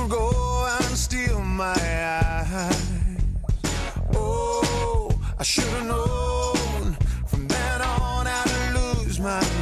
to go and steal my eyes. Oh, I should have known from then on how to lose my